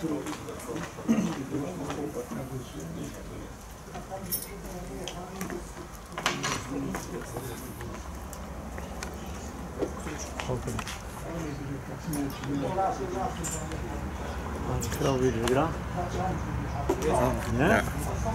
Kto wygra? Nie?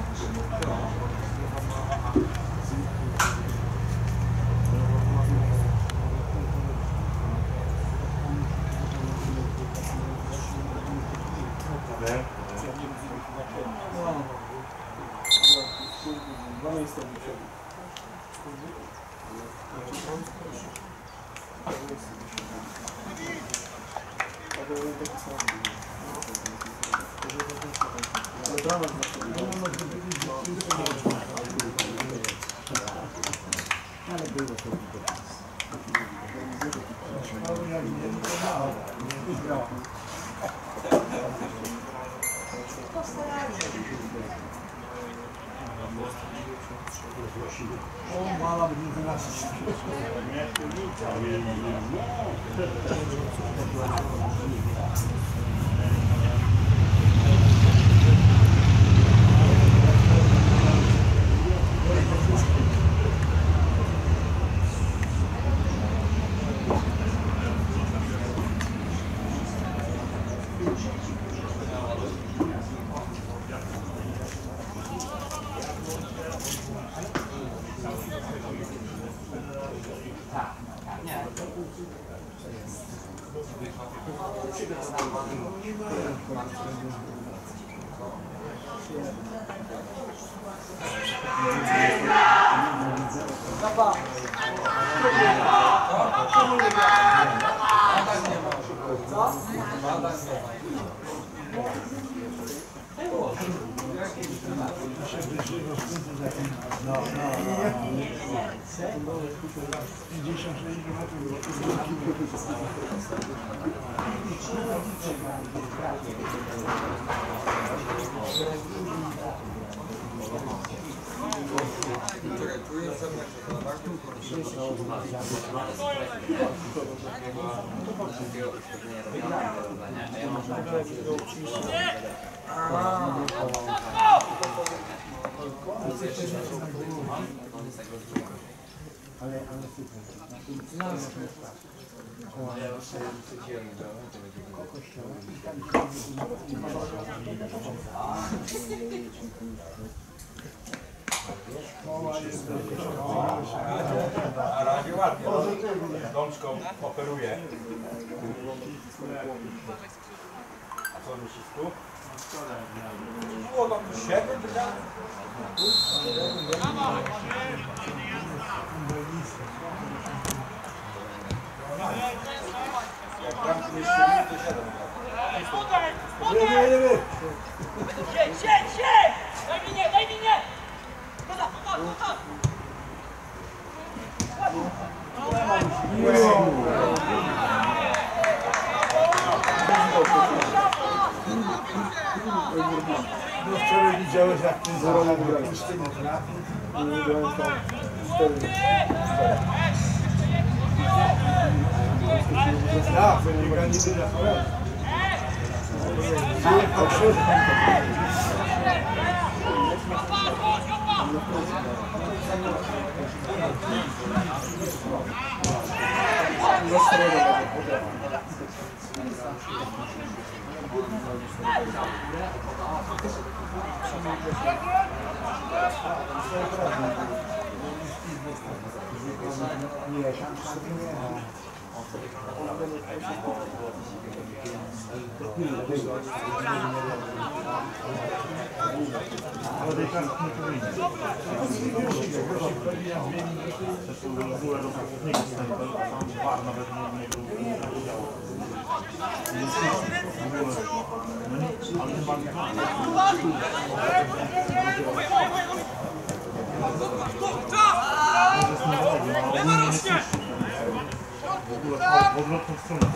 Na razie ładnie. Dączką operuje. A co myślisz tu? Było tam 7 wydanych. Jak tam jeszcze nie, to 7. Siedź! Daj mi nie! Wczoraj widziałeś, jak ten zorowy pustynię trafił i nie grał tam 4. Tak, to nie gra nigdy na chorobę. Przyjechał środek. W odwrotną stronę.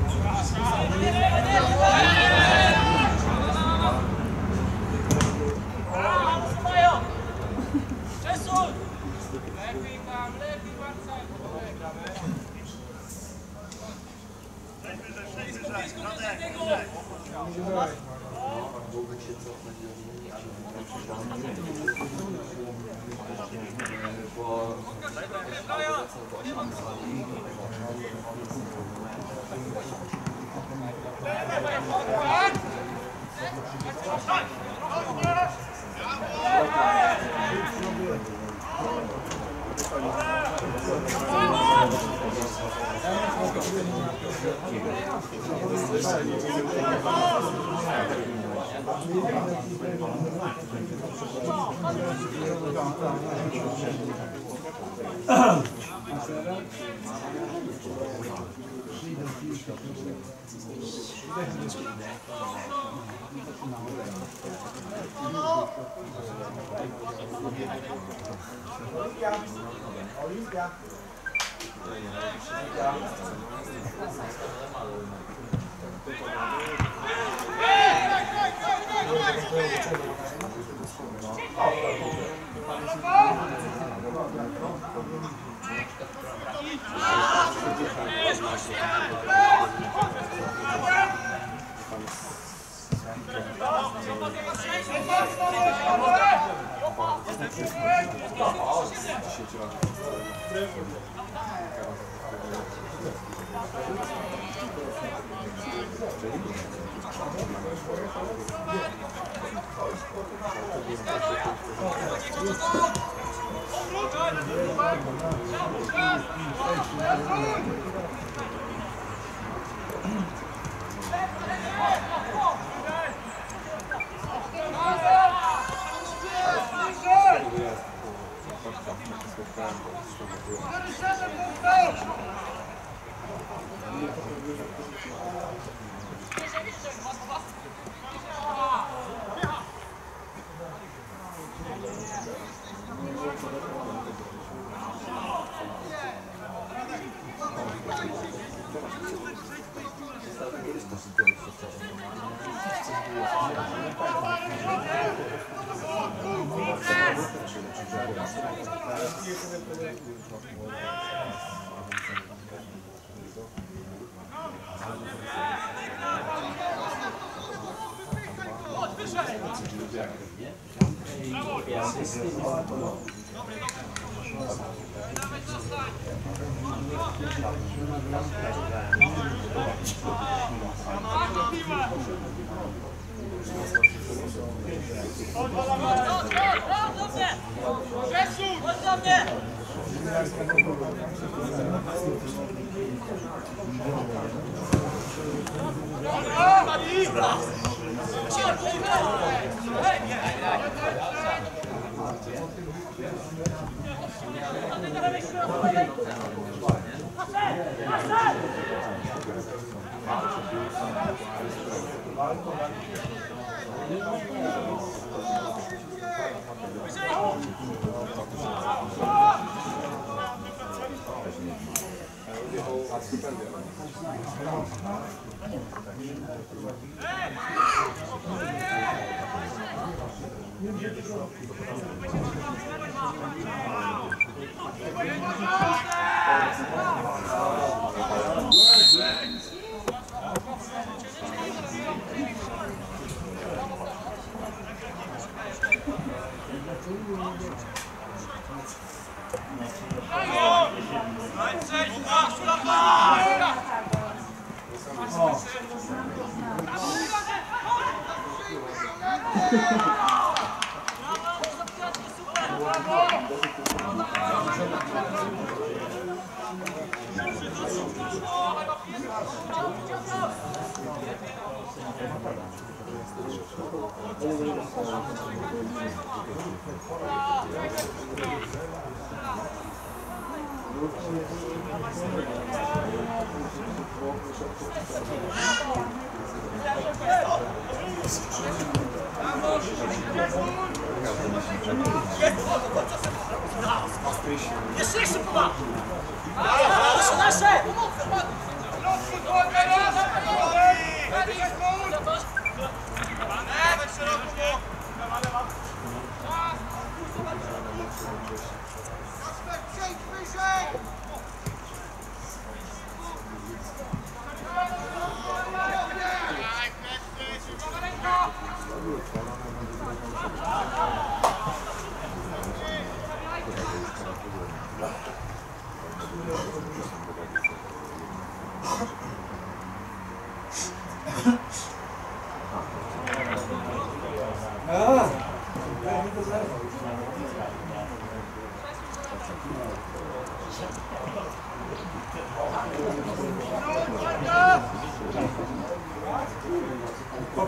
Jeszcze! Nasze!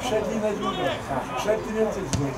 Przedni najbardziej. Przedni więcej zgodzi.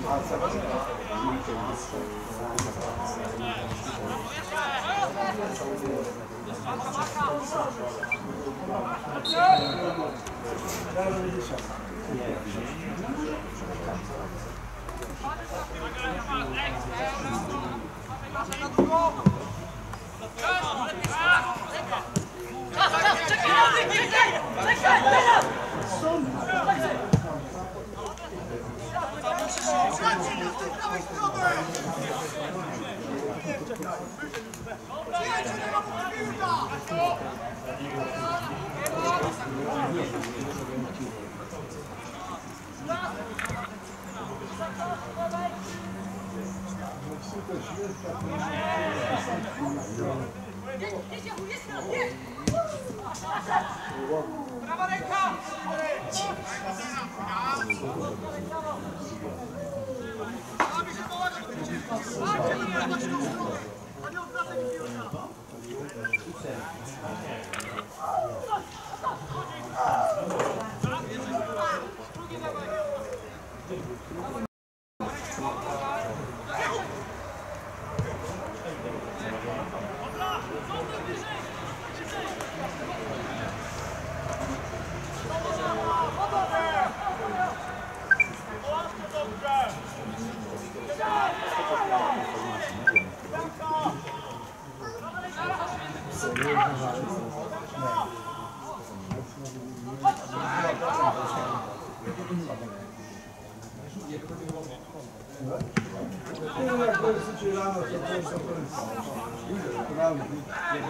Prawa ręka! Jak wrócicie rano, to jest prawda. Nie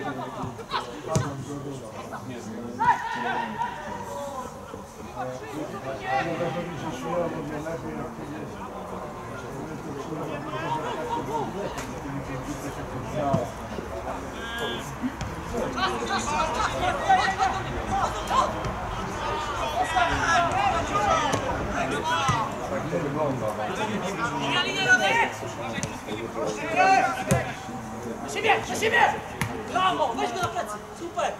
Na siebie! Brawo! Weź go na plecy! Super!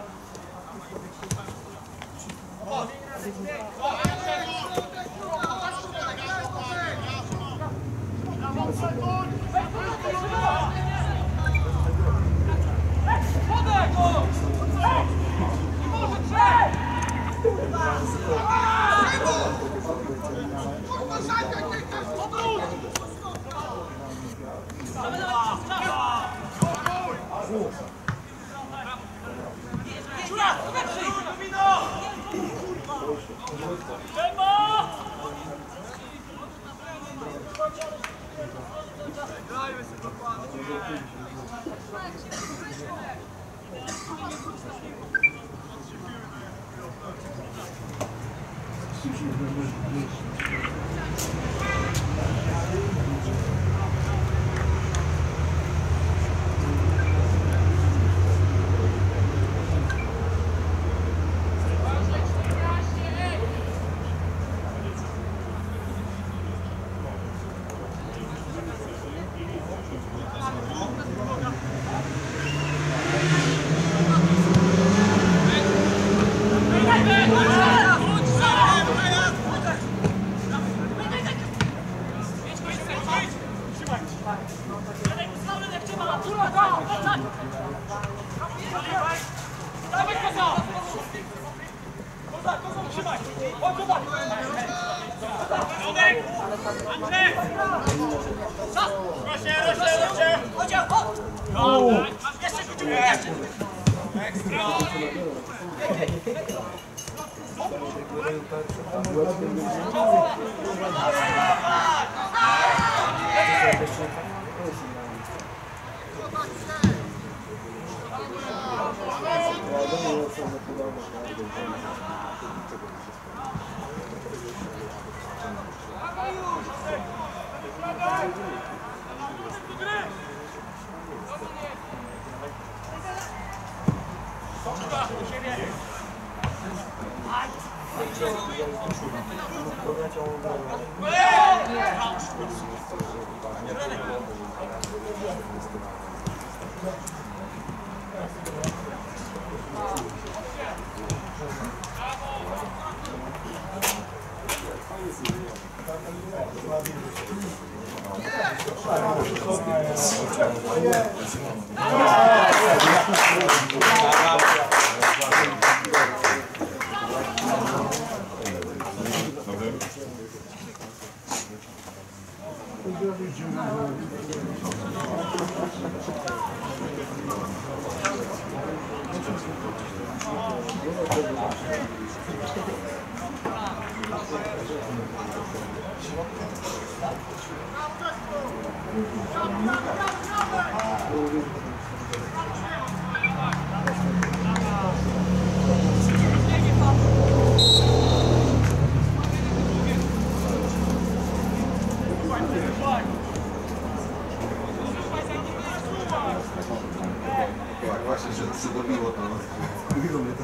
Właśnie, że przydobiło to. Mówiło mnie to.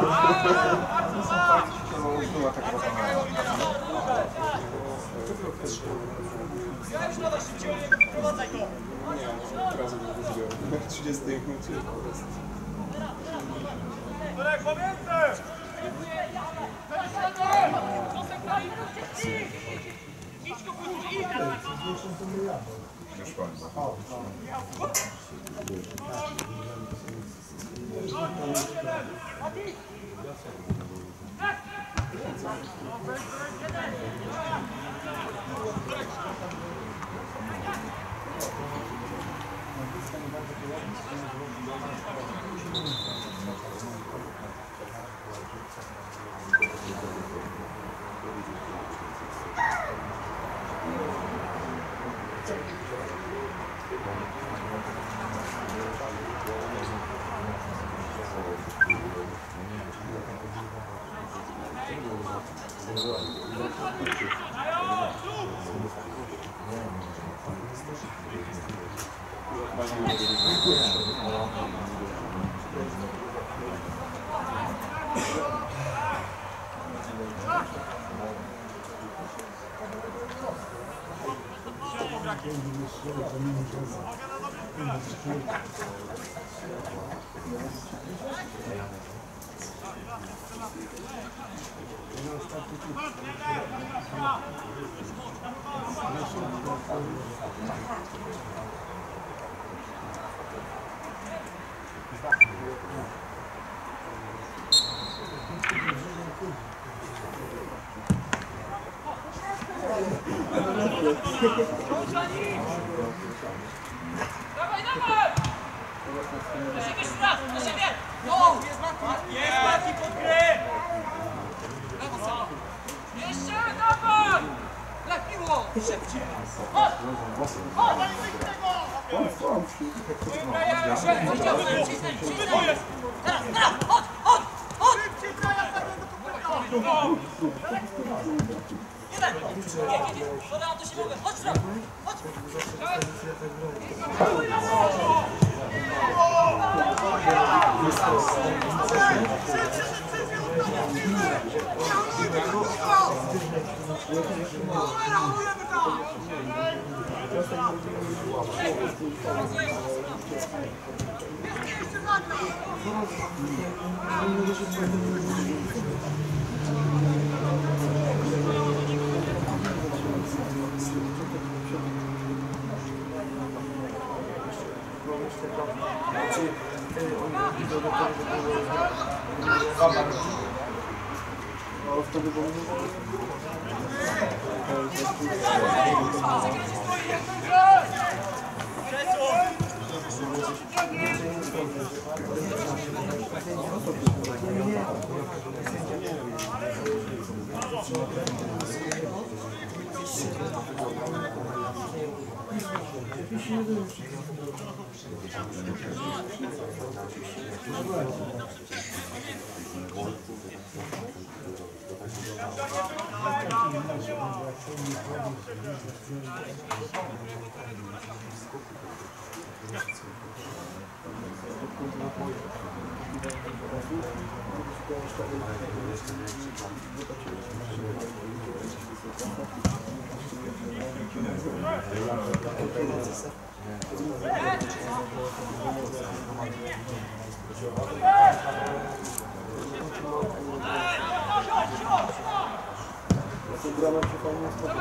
Była taka nie, razu nie użyłem. W 30 minucie. Dawaj, dawaj! Przejdziesz raz, do siebie! No! Jest Mati pod gry! Brawo, Sala! Jeszcze, dawaj! Lepiło! Szybciej! Chodź! Chodź! Teraz, teraz! Chodź! Chodź! Chodź! Jeden! Nie, podałam, to się mogę! Chodź, Frank! Chodź! Brama się fajnie spotyka.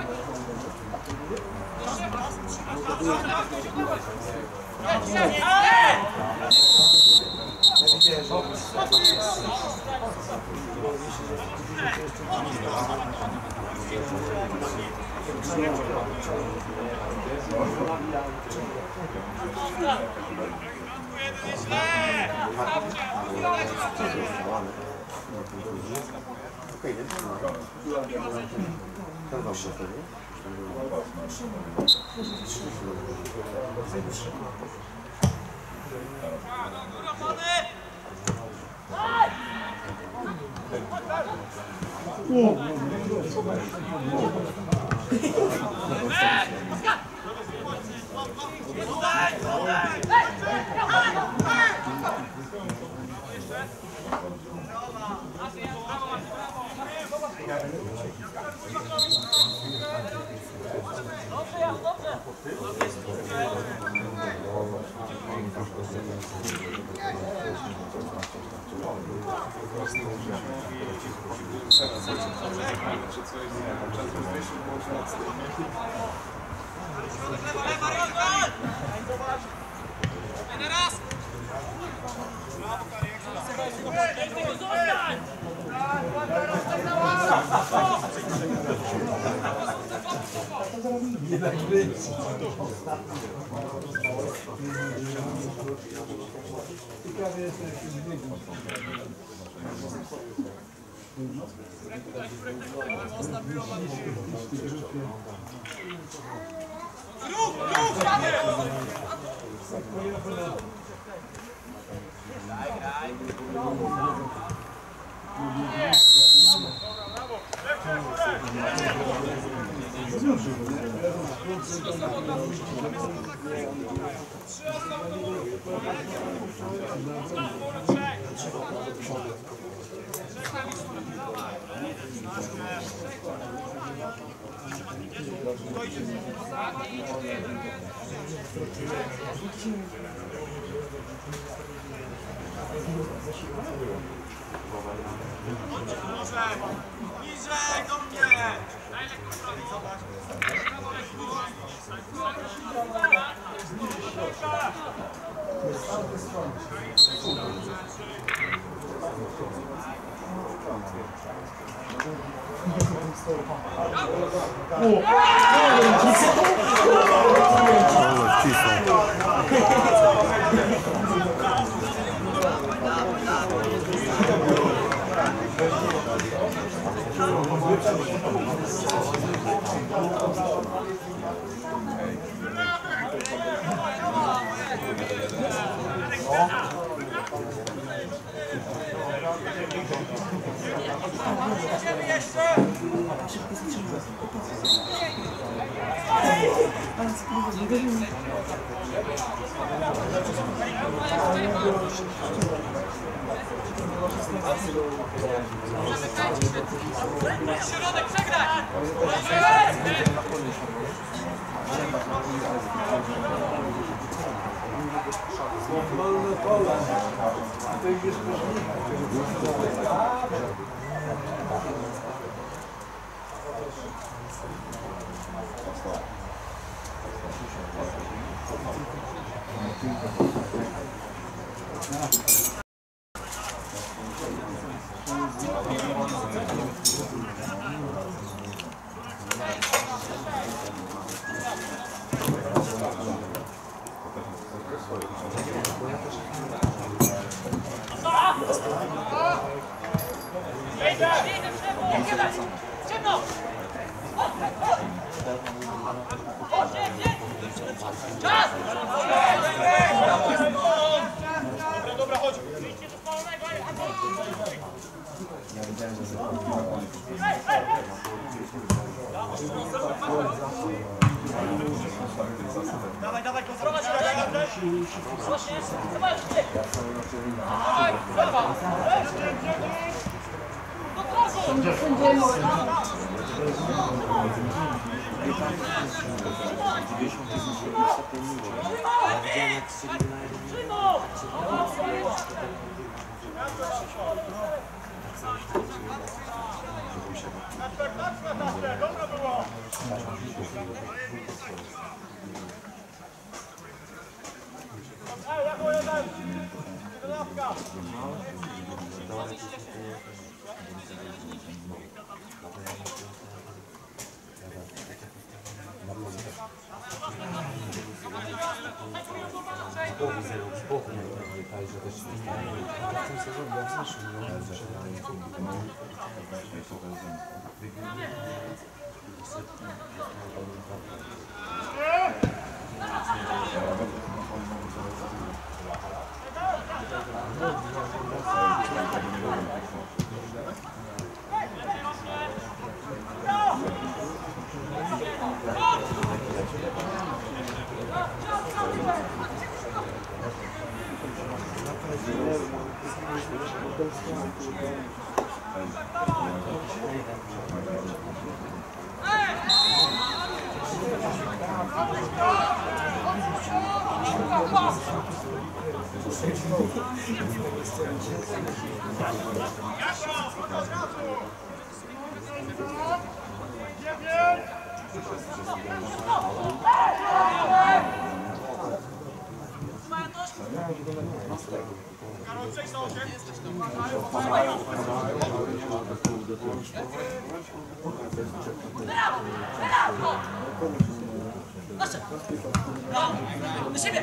Niżej do mnie! Środek, przegrać! Wolne pole. To jest Ciemno! Czas! Dobra, chodź! Dawaj, dawaj, kontrolować! Właśnie, zobaczcie! Dawaj, brawa! Kacper, Do siebie!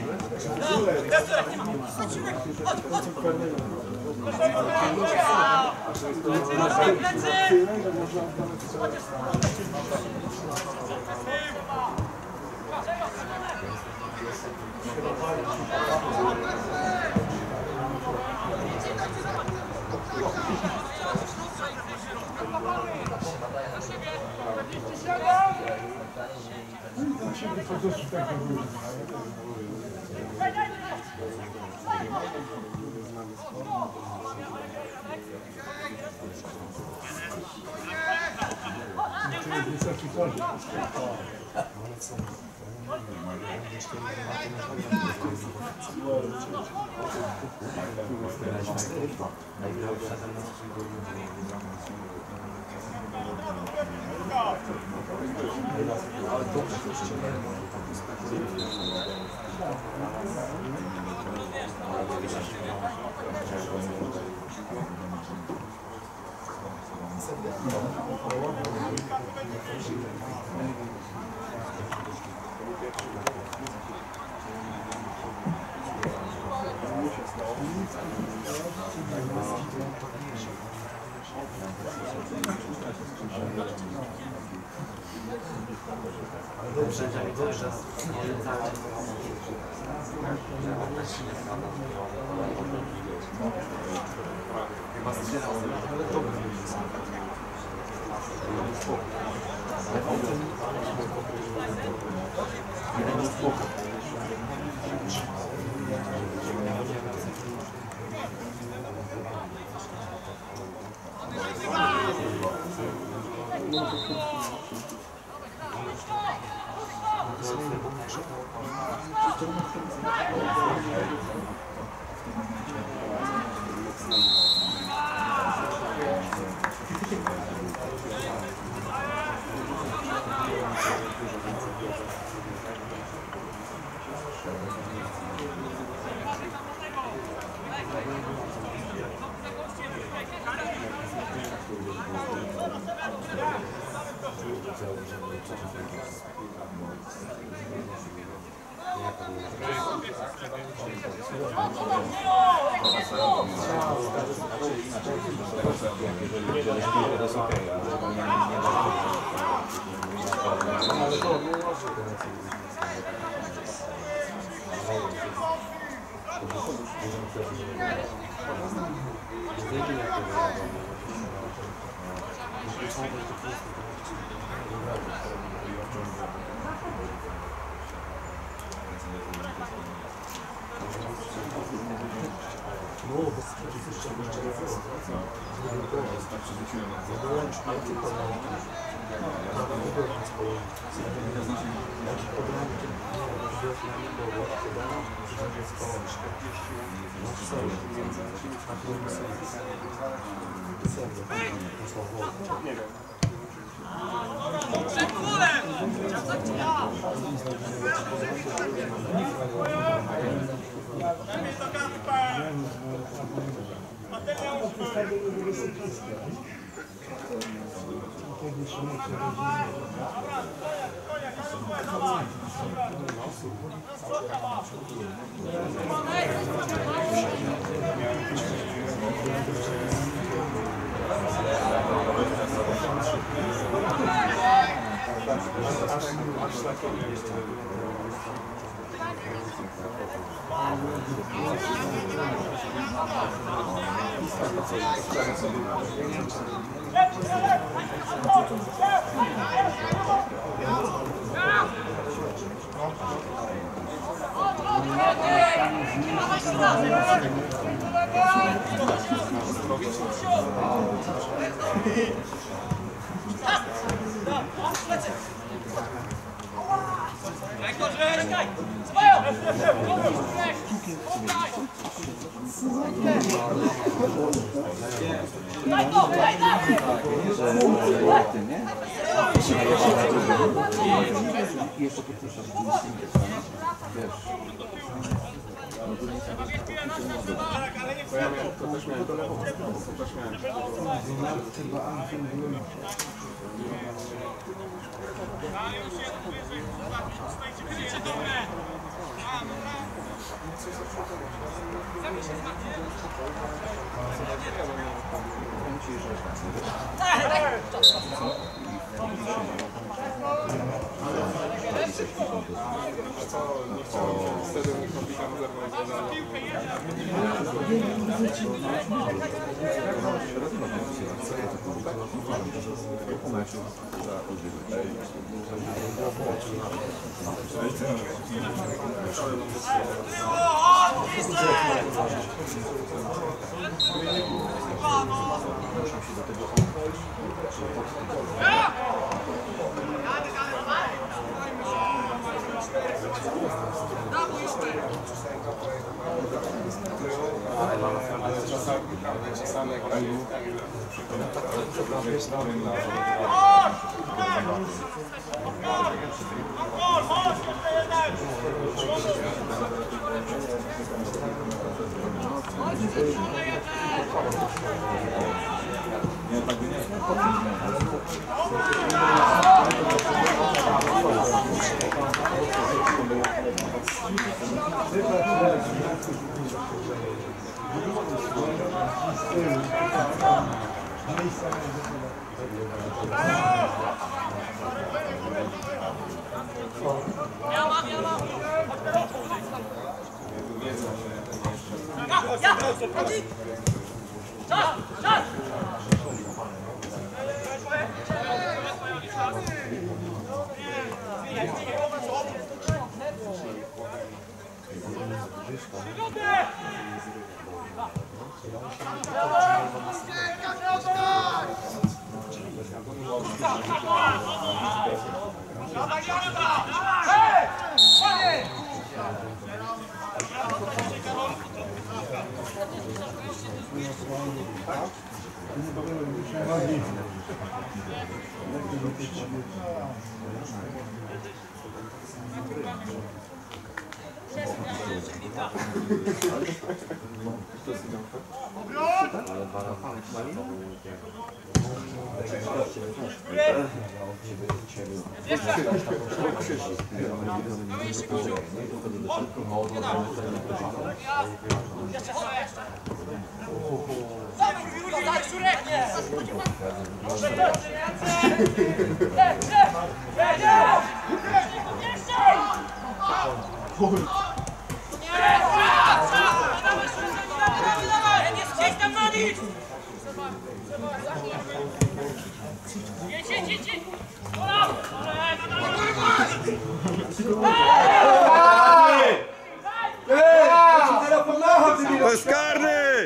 To jest karny!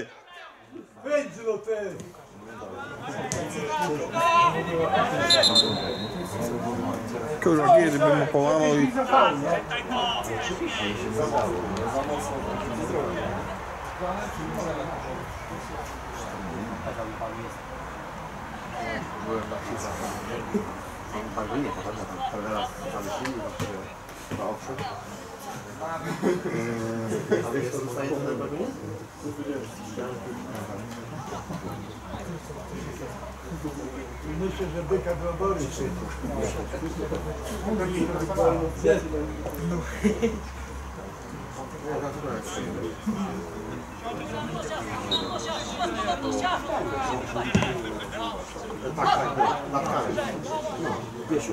Wejdź do tej! Kurwa, kiedy bym mu połamał i... Byłem na chwilę. Tak, nie, poważnie, tam trenera zamyślili, właściwie na odszedł. A wiesz, co zostaje do tego, nie? Myślę, że byka do obory Tak, na tkanie. Wiesiu.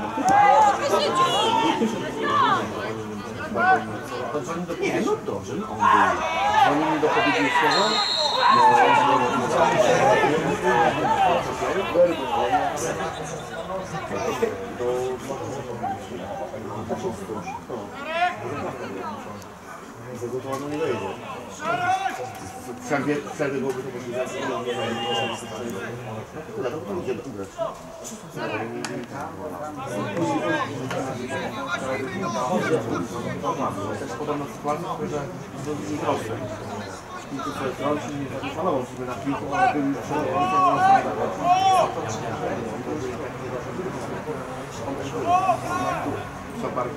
Nie, no dobrze, no on był. Dzwonił mi do powiedzieć słowa. Zagotowane nie wejdzie. W przerwie byłoby to możliwe. Dlatego to idzie ugrać. To jest podobna sytuacja, że to nie proste. Szpilki sobie trąci, nie szanował sobie na piłkę, ale był już przerwany, to nie są bardzo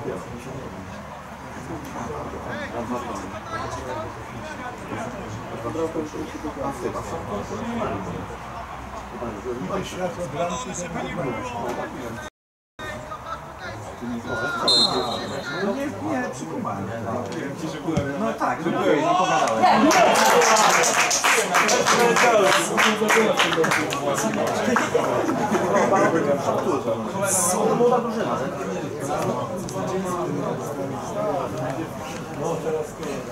Tutaj światło bramki No nie, przykumałem. No tak, że byłeś, nie pogadałem. młoda drużyna. No teraz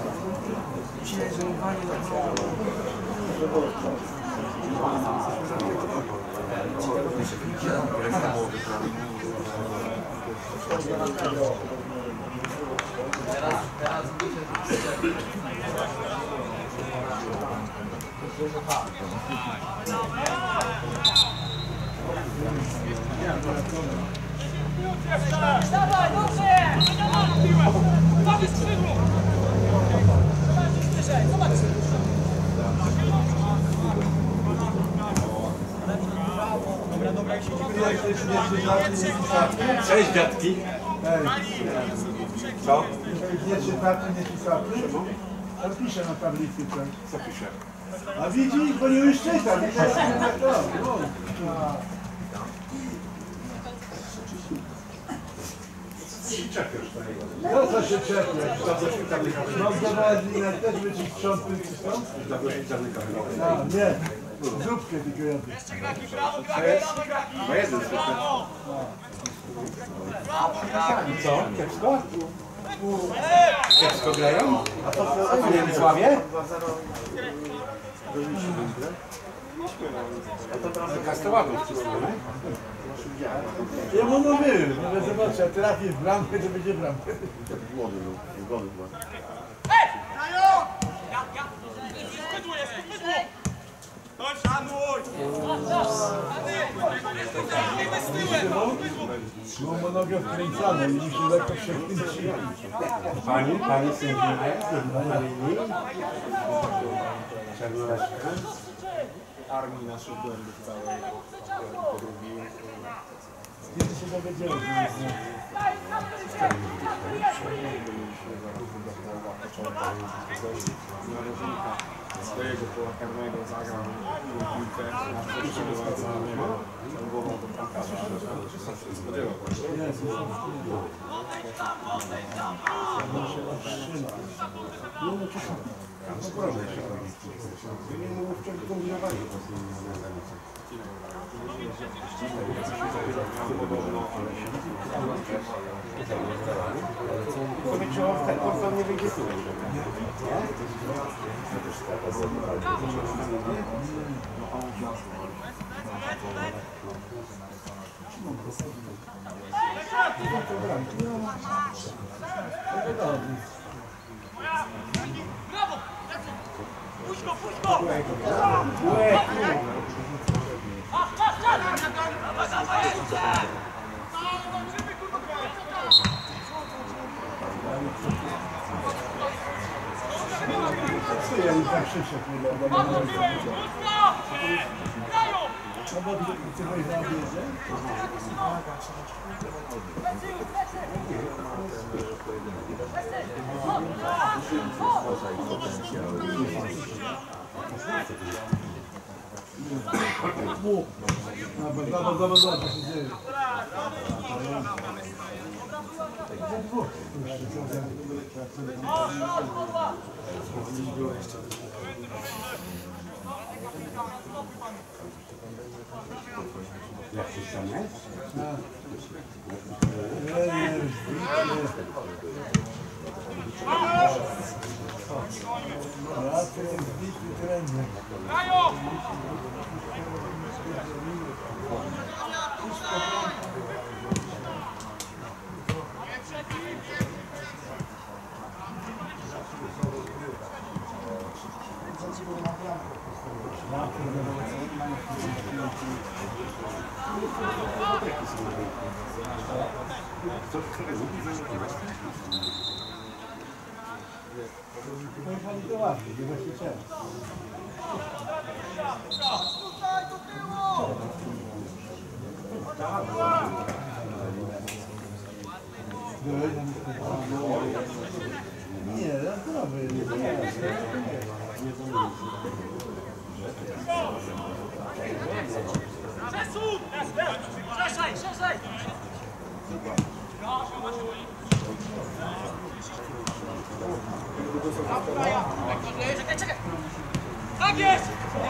Dawaj, dobrze! Dawaj skrzydło! Zobacz! Cześć dziadki. Co? nie czytaty, nie pisaty. To pisze na tablicy coś. Co pisze? A widzisz, bo nie już czyta, nie teraz nie tak to. Czepiasz tego. No co się czepiasz? No zobaczmy, też by ci sprzątły czy są? No, nie. Zupkę tylko jadę. No jeden Co? Kiepsko? Kiepsko grają? A to nie Wiesławie? Kastołatów wszystko, nie? Ja mu mówiłem, że zobaczę, jak trafię w bramkę, to będzie bramka. Młody był, zgody chyba. Mam nogę wkręcaną i mi się lekko przekręciła. Pani sędzina jest na linii. Czerwoleczka. Armii naszych błędów całej podrobił. Kiedy się dowiedziałem, że jest Swojego pola karnego zagrał piłkę na przeprowadzanie głową do bramkarza. Spodziewał to nie wyjdzie tu. Brawo! Puść go, puść go! Dawaj, dawaj, jeszcze! co ja mi tak krzyczę, Odbiłeś, mocno! Grają! No bo ty byłeś na obiedzie? Dobra, co się dzieje? Jak się ściągniesz? Pojechali do łapki, nie właśnie chciałem. Nie, zdrowy. Przesuń! Szerzej, szerzej! Czekaj, czekaj! Tak jest!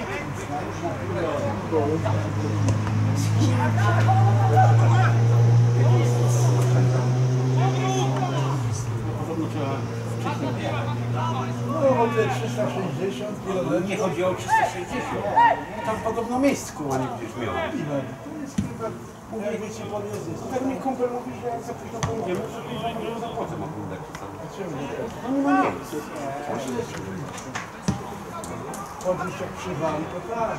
No w ogóle 360 km. Nie chodzi o 360. Tam podobno miejsc koło nie będziesz miał. To jest chyba, jakby ci podjeździć. Tak mi kumpel mówi, że jak za późno pojedziemy, to piwa może zapłacę ma kundek czasami. Czemu? No nie ma miejsc. Chodzisz jak przywali, to tak.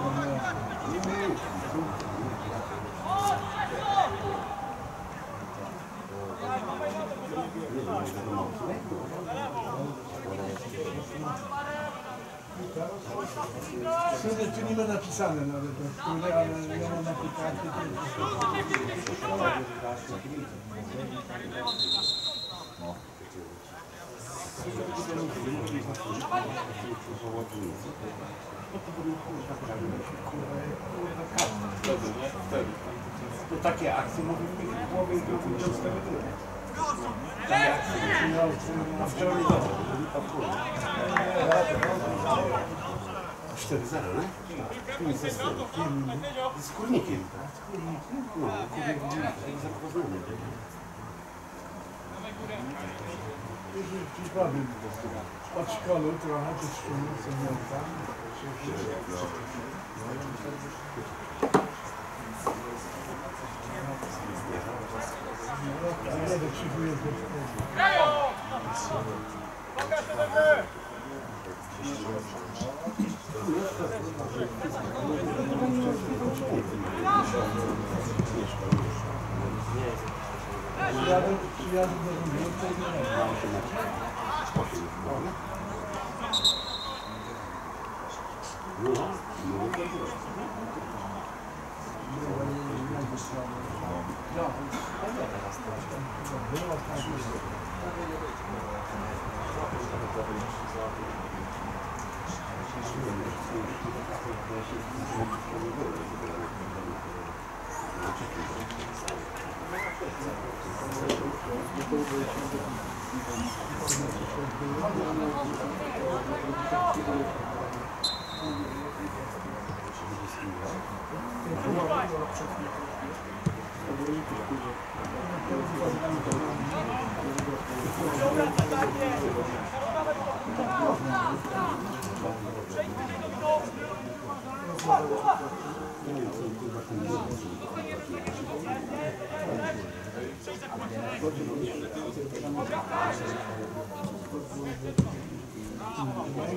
Syny, tu nie ma napisane nawet, które, ale ja mam na tej karty. To takie akcje mogą mieć w głowie i drugą dział z tego tyle. Takie akcje. A wczoraj to. 4-0, nie? Z Kurnikiem, tak? No, Kurnik zapoznany. Ci powiem, od szkoły trochę, to szkoły, co miał tam. Ale nie dokrzykuję do przyjadę do Rumuńska i nie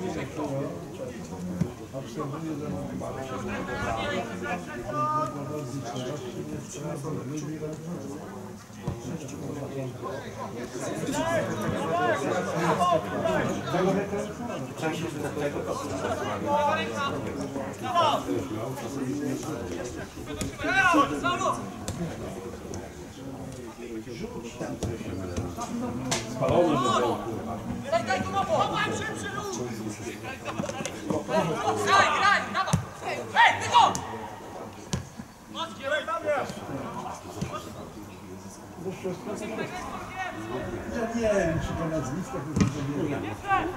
obserwuję, że Spalony był. Daj go mopo! Graj, dawaj! Ej, ty go! Ja nie wiem, czy to nazwisko to nie wiem.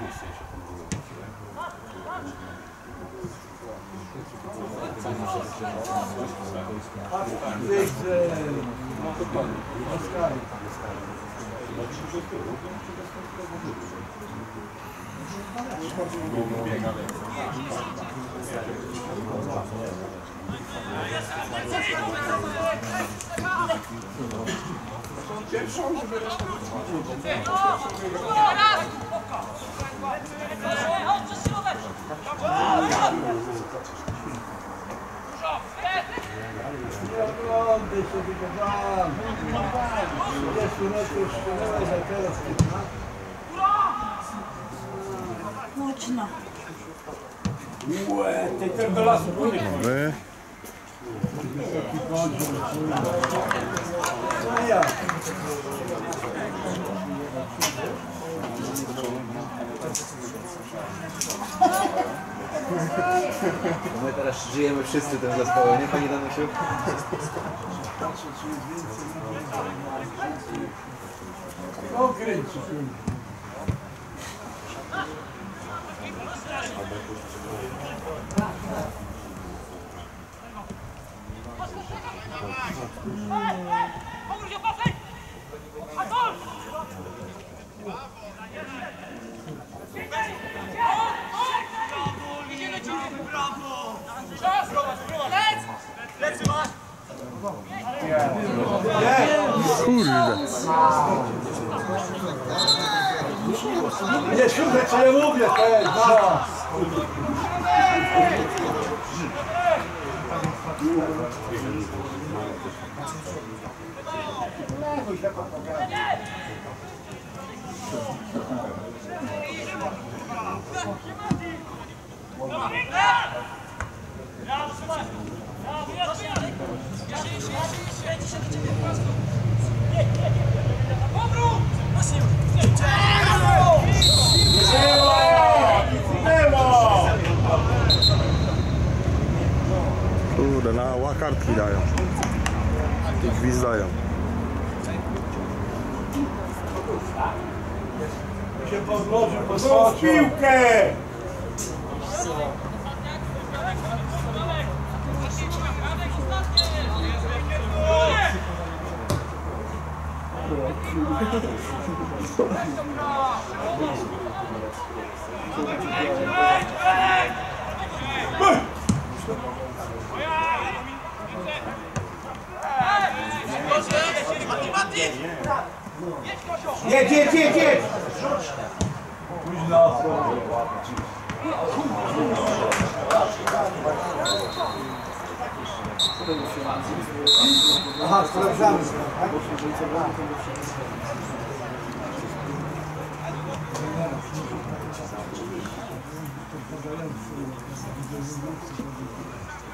Oglądaj sobie go tam. 30 metrów szkoły, a teraz 15. Mocno. Łe, ty też do lasu pójdziesz. Wy? No ja. My teraz żyjemy wszyscy tym zespołem, nie Panie Danusiu? Patrzę, czy jest więcej. O, kręci, kurde. Kurde. Nie, słuchaj, co ja mówię, hej, no. Kurde, na łakartki dają. I gwizdają. Się podłożył, podłożył. Piłkę! Jedź, jedź, jedź, jedź! Późno. Aha, sprawdzamy. Tak?